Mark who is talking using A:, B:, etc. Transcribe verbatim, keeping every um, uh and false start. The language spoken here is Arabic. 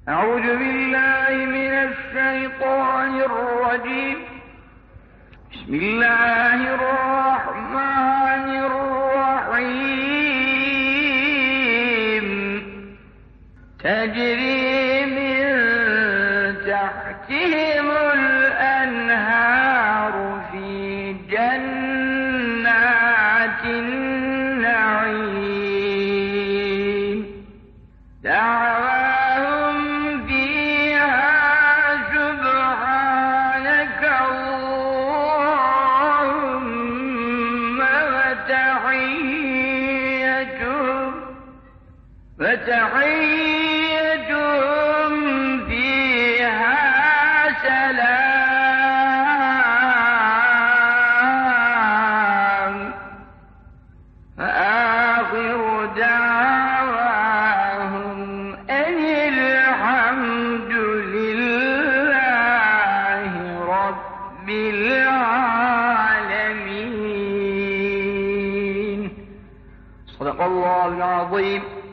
A: أعوذ بالله من الشيطان الرجيم. بسم الله الرحمن الرحيم. تجري من تحتهم الأنهار في جنات النعيم. دعواهم فيها سبحانك اللهم وتحيتهم وتحيتهم فيها سلام. وآخر دعواهم أن الحمد لله رب العالمين. صدق الله العظيم.